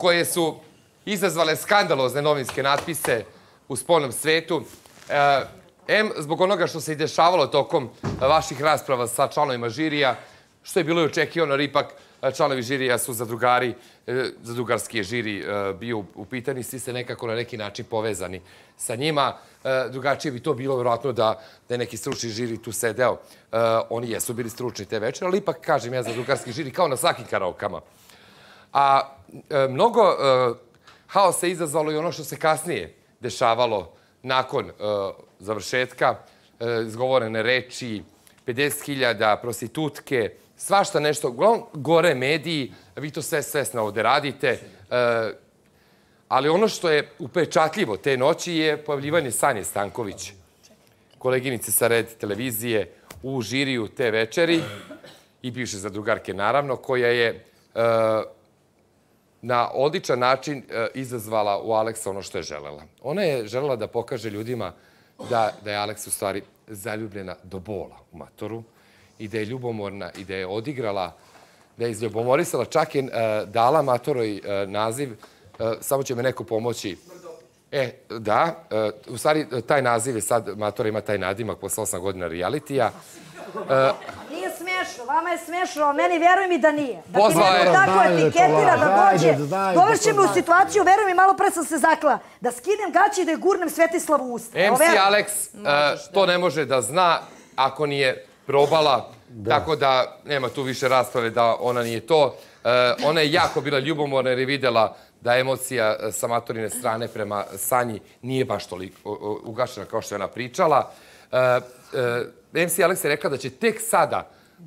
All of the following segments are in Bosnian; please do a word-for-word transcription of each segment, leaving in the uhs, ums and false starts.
koje su izazvale skandalozne novinske natpise u spoljnom svetu. Em, zbog onoga što se i dešavalo tokom vaših rasprava sa članovima žirija, što je bilo i očekivano, jer ipak članovi žirija su zadrugari, zadrugarski je žiri bio u pitanju, svi ste nekako na neki način povezani sa njima. Drugačije bi to bilo vjerojatno da je neki stručni žiri tu sedeo. Oni jesu bili stručni te večer, ali ipak, kažem ja, zadrugarski žiri kao na svakim karaokama. A mnogo haosa je izazvalo i ono što se kasnije dešavalo nakon završetka, izgovorene reči, pedeset hiljada prostitutke, svašta nešto, uglavnom gore mediji, vi to sve svesno ovde radite, ali ono što je upečatljivo te noći je pojavljivanje Sanje Stanković, koleginice sa Red televizije, u žiriju te večeri i bivše zadrugarke, naravno, koja je na odličan način izazvala u Aleksa ono što je želela. Ona je želela da pokaže ljudima da je Aleks u stvari zaljubljena do bola u matoru i da je ljubomorna i da je odigrala, da je izljubomorisala, čak je dala matoroj naziv, samo će me neko pomoći. E, da, u stvari taj naziv je sad, matora ima taj nadimak posle osam godina realitija. Nije smešno, vama je smešno, a meni veruj mi da nije. Da ti neko tako etiketira da dođe, dovešće me u situaciju, veruj mi, malo pre sam se zakla, da skinem gaći i da je gurnem Svetislavu u usta. em ce Aleks to ne može da zna ako nije probala, tako da nema tu više rasprave da ona nije to. Ona je jako bila ljubomorna jer je videla da emocija sa matorine strane prema Sanji nije baš toliko ugašena kao što je ona pričala. em ce Aleks je rekla da će tek sada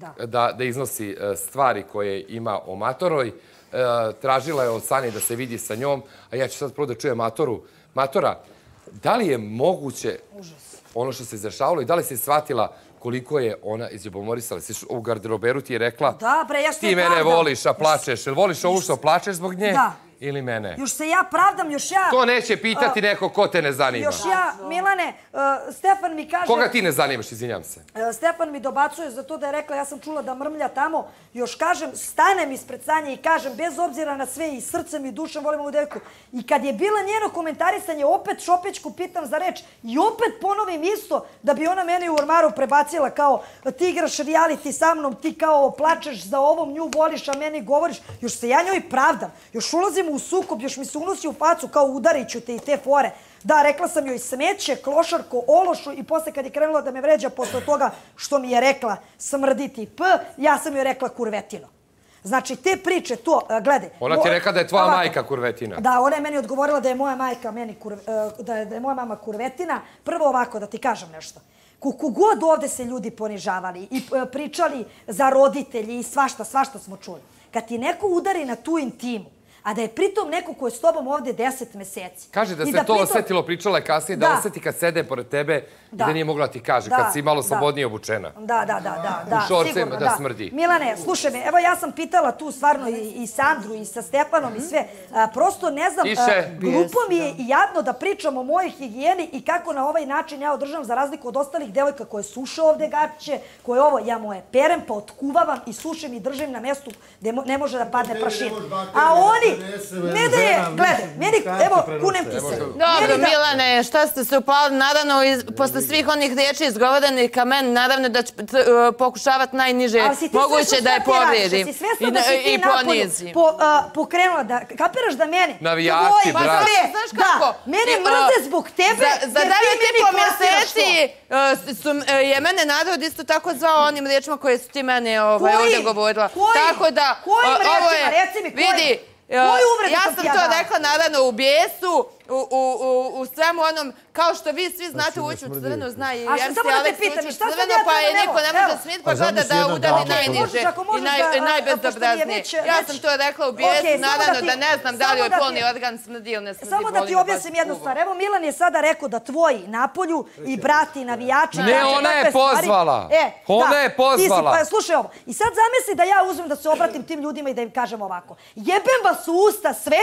da iznosi stvari koje ima o matoroj. Tražila je od Sanje da se vidi sa njom, a ja ću sad prvo da čujem matoru. Matora, da li je moguće ono što se izdešavalo i da li se shvatila koliko je ona izljubomorisala? U garderoberu ti je rekla ti mene voliš, a plačeš. Jel voliš ovu što plačeš zbog nje ili mene? Još se ja pravdam, još ja... To neće pitati neko ko te ne zanima. Još ja, Milane, Stefan mi kaže... Koga ti ne zanimaš, izvinjam se? Stefan mi dobacuje za to da je rekla, ja sam čula da mrmlja tamo. Još kažem, stanem ispred Sanje i kažem, bez obzira na sve i srcem i dušem volim ovu devojku. I kad je bila njeno komentarisanje, opet Šopečku pitam za reč i opet ponovim isto da bi ona meni u ormaru prebacila kao ti igraš reality sa mnom, ti kao plačeš za ovom, nju voliš, a meni govoriš. Još se ja njoj pravdam. Još ulazim u sukob, još mi se unosi u facu kao udarit ću te i te fore. Da, rekla sam joj smeće, klošarko, ološu i posle kad je krenula da me vređa posle toga što mi je rekla smrditi p, ja sam joj rekla kurvetino. Znači, te priče, to, gledaj... Ona ti je rekla da je tvoja majka kurvetina. Da, ona je meni odgovorila da je moja majka meni, da je moja mama kurvetina. Prvo ovako, da ti kažem nešto. Koliko god ovde se ljudi ponižavali i pričali za roditelji i svašta, svašta smo čuli. Kad ti neko udari na tu intimu, a da je pritom neko ko je s tobom ovde deset meseci. Kaže da se to osetilo, pričala je kasnije, da oseti kad sede pored tebe i da nije mogla ti kaže, kad si malo slobodnije obučena. Da, da, da. U šorcima da smrdi. Milane, slušaj me, evo ja sam pitala tu stvarno i Sandru i sa Stefanom i sve. Prosto ne znam, glupo mi je i jadno da pričam o mojoj higijeni i kako na ovaj način ja održavam za razliku od ostalih devojka koje suše ovde gaće, koje ovo, ja moje perem pa otkuvavam i sušim i držim na mestu gde ne može da padne prašina. A oni ne da je, gledaj, meni, evo, kunem ti se. Dobro, Milane, šta ste se upali? Naravno, posle svih onih riječi izgovorenih ka meni, naravno da ću pokušavati najniže moguće da je povrijedim i ponizim. Pokrenula da, kapiraš da mene... Navijači, brat. Znaš kako? Mene mrze zbog tebe, jer ti meni plasiraš to. Je mene narod isto tako zvao onim riječima koje su ti mene ovdje govorila. Kojim? Kojim rečima? Reci mi kojim? Ja sam to rekla naravno u bijesu, u svemu onom, kao što vi svi znate ući u crvenu, zna i em ce Aleks ući u crvenu, pa je niko ne može smiti pa gleda da udari najniže i najbezobraznije. Ja sam to rekla u bijesu, naravno da ne znam da li je polni organ smrdi ili ne smrdi. Samo da ti objasnim jednu stvar. Evo Milan je sada rekao da tvoji napolju i brati i navijači... Ne, ona je pozvala. Ona je pozvala. Slušaj ovo. I sad zamisli da ja uzmem da se obratim tim ljudima i da im kažem ovako. Jebem vas u usta sve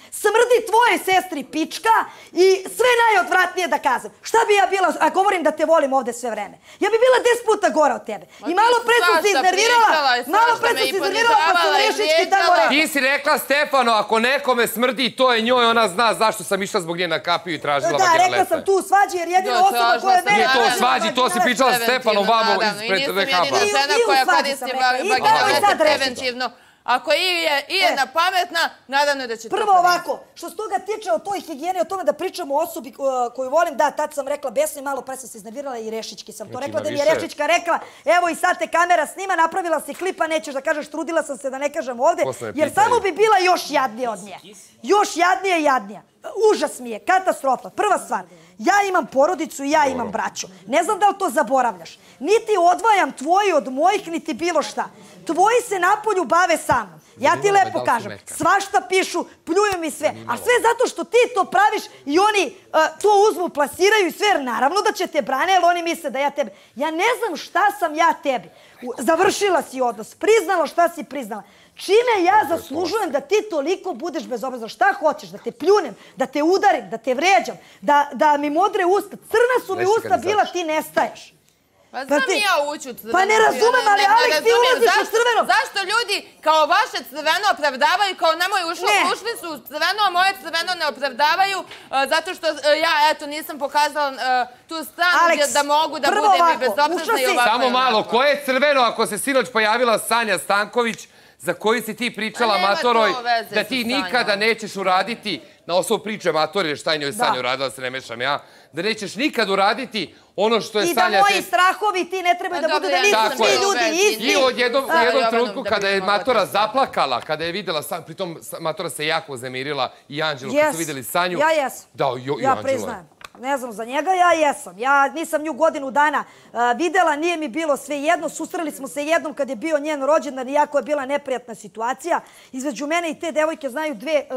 Smrdi tvoje sestri pička i sve najodvratnije da kažem. Šta bi ja bila, a govorim da te volim ovde sve vreme. Ja bi bila deset puta gora od tebe. I malo pre sam se iznervirala, malo pre sam se iznervirala pa sam rešički tamo rekla. Ti si rekla Stefano, ako nekome smrdi, to je njoj, ona zna zašto sam išla zbog nje na kapiju i tražila vaginalne lepe. Da, rekla sam tu svađi jer jedina osoba koja je mene... Nije to svađi, to si pričala Stefano vamo ispred rehaba. I nisam jedina žena koja koristi vaginalne lepe preventivno. Ako je jedna pametna, nadam je da će to... Prvo ovako, što se toga tiče o toj higijeni, o tome da pričamo o osobi koju volim, da, tad sam rekla besno i malo pre sam se iznervirala i Rešićki sam to rekla, da mi je Rešićka rekla, evo i sad te kamera snima, napravila si klipa, nećeš da kažeš, trudila sam se da ne kažem ovde, jer samo bi bila još jadnija od nje. Još jadnija i jadnija. Užas mi je, katastrofa. Prva stvar, ja imam porodicu i ja imam braću. Ne znam da li to zaboravljaš. Niti odvajam tvoji od mojih, niti bilo šta. Tvoji se napolju bave sa mnom. Ja ti lepo kažem, svašta pišu, pljuju mi sve. A sve zato što ti to praviš i oni to uzmu, plasiraju i sve. Naravno da će te brane, jer oni misle da ja tebe... Ja ne znam šta sam ja tebi. Završila si odnos, priznala šta si priznala. Čime ja zaslužujem da ti toliko budeš bezobrazan? Šta hoćeš? Da te pljunem, da te udarim, da te vređam, da mi modre usta. Crna su mi usta bila, ti nestaješ. Pa znam i ja ući u crveno. Pa ne razumem, ali Aleks, ti ulaziš u crveno. Zašto ljudi kao vaše crveno opravdavaju, kao nemoj ušli su u crveno, a moje crveno ne opravdavaju, zato što ja, eto, nisam pokazala tu stranu da mogu da budem i bezobrazna i ovako. Samo malo, ko je crveno ako se sinoć pojavila Sanja Stanković, za koju si ti pričala Matoroj, da ti nikada nećeš uraditi, na osnovu priče Matoroj, šta je njoj Sanja uradila, se ne mešam ja, da nećeš nikad uraditi ono što je Sanja... I da moji strahovi ti ne trebaju da budu da nisu svi ljudi isti. I u jednom trenutku kada je Matora zaplakala, kada je videla, pritom Matora se jako zamirila i Anđelo, kad su videli Sanju... Ja jesam. Da, i Anđelo. Ja priznajem. Ne znam za njega, ja jesam. Ja nisam nju godinu dana videla, nije mi bilo sve jedno. Susreli smo se jednom kad je bio njen rođendan i jako je bila neprijatna situacija. Između mene i te devojke znaju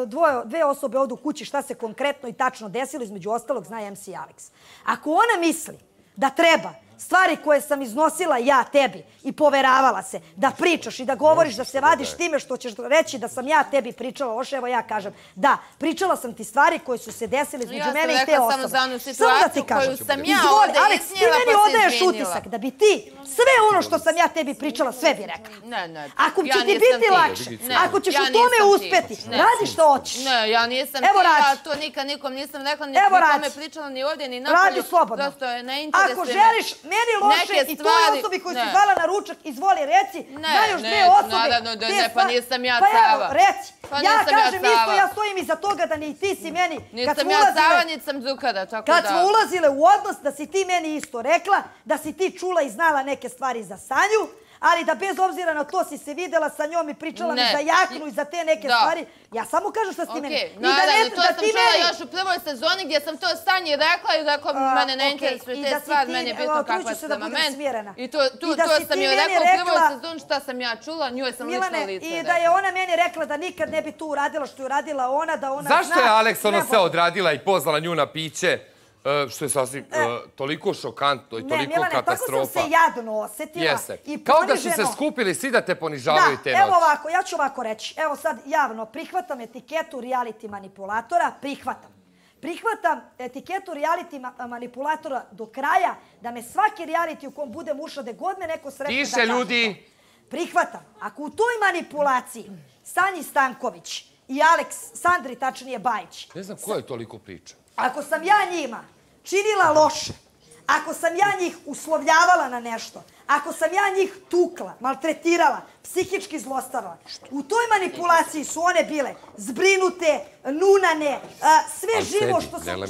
dve osobe ovdje u kući šta se konkretno i tačno desilo. Između ostalog zna em ce Aleks. Ako ona misli da treba stvari koje sam iznosila ja tebi i poveravala se, da pričaš i da govoriš, da se vadiš time što ćeš reći da sam ja tebi pričala loše, evo ja kažem, da, pričala sam ti stvari koje su se desile između mene i te osobe. Ja sam rekla samo za onu situaciju koju sam ja ovdje iznijela, Aleks, ti meni odaješ utisak da bi ti sve ono što sam ja tebi pričala, sve bi rekla. Ne, ne. Ako će ti biti lakše, ako ćeš u tome uspeti, radi što hoćeš. Ne, ja nisam ti, ja to nikad nikom nisam rekla, ni tome pričala, ni ovdje, ni napolju. Radi slobodno. Ako želiš meni loše i toj osobi koju si zvala na ručak, izvoli reci, da još dve osobe... Naravno da ne, pa nisam ja cava. Pa evo, reci. Ja kažem isto, ja stojim iza toga da ni ti si meni... Nisam ja cava, nisam Zukara, tako da... Kad smo ulazile u odnos, da si ti meni isto rekla, da si ti čula i znala neke stvari za Sanju, ali da bez obzira na to si se videla sa njom i pričala mi za Jaknu i za te neke stvari. Ja samo kažem šta si ti meni. Naravno, to sam čula još u prvoj sezoni gdje sam to Sanji rekla i rekao mene ne interesuje te stvari, meni je bitno kakva sam men. I to sam joj rekla u prvoj sezoni šta sam ja čula, njoj sam lično lice rekla. I da je ona meni rekla da nikad ne bi tu uradila što je uradila ona, da ona zna... Zašto je Aleks ono sve odradila i pozvala nju na piće? Što je sasvim toliko šokantno i toliko katastrofa. Tako sam se jadno osjetila i poniženo. Kao da su se skupili svi da te ponižavaju te noći. Da, evo ovako, ja ću ovako reći. Evo sad javno, prihvatam etiketu reality manipulatora, prihvatam. Prihvatam etiketu reality manipulatora do kraja, da me svaki reality u kom budem ušla, da god me neko sretne da kaže to. Tiše ljudi! Prihvatam. Ako u toj manipulaciji Sanji Stanković i Aleks, Sandri tačnije Bajić... Ne znam ko je toliko priča. Ako sam ja njima činila loše, ako sam ja njih uslovljavala na nešto, ako sam ja njih tukla, maltretirala, psihički zlostavila, u toj manipulaciji su one bile zbrinute, nunane, sve živo što sam...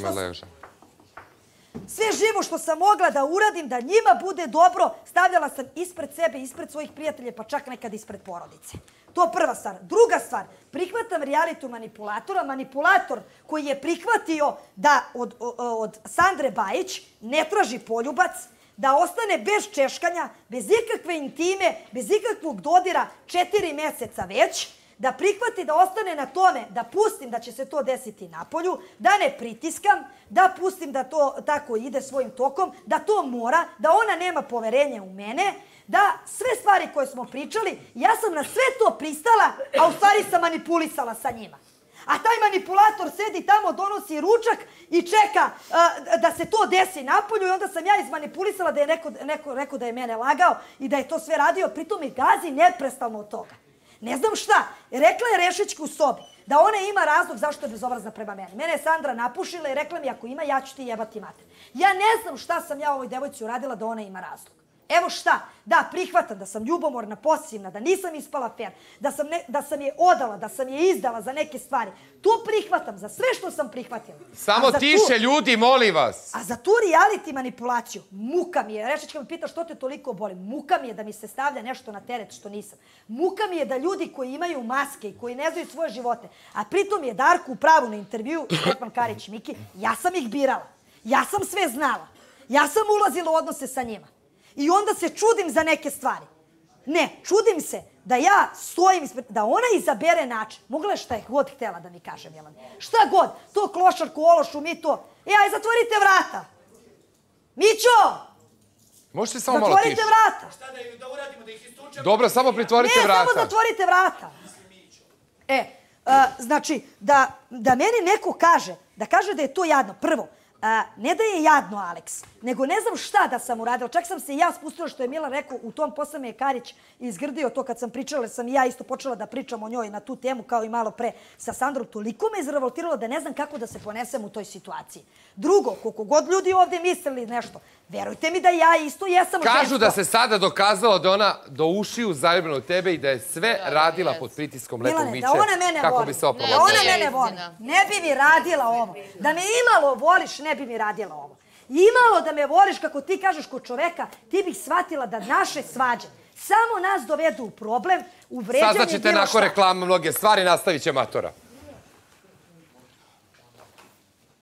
Sve živo što sam mogla da uradim, da njima bude dobro, stavljala sam ispred sebe, ispred svojih prijatelja, pa čak nekad ispred porodice. To prva stvar. Druga stvar, prihvatam realitu manipulatora. Manipulator koji je prihvatio da od Sandre Bajić ne traži poljubac, da ostane bez češkanja, bez ikakve intime, bez ikakvog dodira četiri meseca već, da prihvati da ostane na tome, da pustim da će se to desiti napolju, da ne pritiskam, da pustim da to tako ide svojim tokom, da to mora, da ona nema poverenja u mene, da sve stvari koje smo pričali, ja sam na sve to pristala, a u stvari sam manipulisala sa njima. A taj manipulator sedi tamo, donosi ručak i čeka da se to desi napolju i onda sam ja izmanipulisala da je neko rekao da je mene lagao i da je to sve radio, pritom i gazi neprestalno od toga. Ne znam šta. Rekla je Rešićka u sobi da ona ima razlog zašto je bezobrazna prema meni. Mene je Sandra napušila i rekla mi ako ima, ja ću ti jebati mater. Ja ne znam šta sam ja ovoj devojci uradila da ona ima razlog. Evo šta, da, prihvatam da sam ljubomorna, posivna, da nisam ispala fer, da sam je odala, da sam je izdala za neke stvari. To prihvatam, za sve što sam prihvatila. Samo tiše ljudi, molim vas. A za tu reality manipulaciju, muka mi je, Rešićka me pita što te toliko boli, muka mi je da mi se stavlja nešto na teret što nisam. Muka mi je da ljudi koji imaju maske i koji ne znaju svoje živote, a pritom je Darku u pravu na intervju, Stefan Karić i Miki, ja sam ih birala. Ja sam sve znala. Ja sam ulazila u odnose sa njima. I onda se čudim za neke stvari. Ne, čudim se da ja stojim ispred, da ona izabere način. Mogla je šta je god htjela da mi kaže, Milan. Šta god, to klošarku, ološu, mi to. E, aj, zatvorite vrata. Mićo! Možete samo malo tiše. Zatvorite vrata. Šta da uradimo, da ih istučemo? Dobro, samo pritvorite vrata. Ne, samo zatvorite vrata. E, znači, da meni neko kaže, da kaže da je to jadno. Prvo, ne da je jadno, Aleks, nego ne znam šta da sam uradila. Čak sam se i ja spustila što je Milan rekao, u tom posle me je Karić izgrdio to kad sam pričala, jer sam i ja isto počela da pričam o njoj na tu temu kao i malo pre sa Sandrom. Toliko me izrevoltiralo da ne znam kako da se ponesem u toj situaciji. Drugo, koliko god ljudi ovdje mislili nešto, verujte mi da ja isto jesam žensko. Kažu da se sada dokazalo da ona do ušiju zaljubljena u tebe i da je sve radila pod pritiskom lepog Miće. Da ona mene voli. Da ona mene voli. Ne bi mi radila ovo. Da me imalo voliš, ne bi mi radila ovo. Imalo da me voliš, kako ti kažeš, kod čoveka, ti bih shvatila da naše svađe samo nas dovedu u problem, u vređanje bilo šta. Saznaćete nakon reklama mnoge stvari, nastavit će Matora.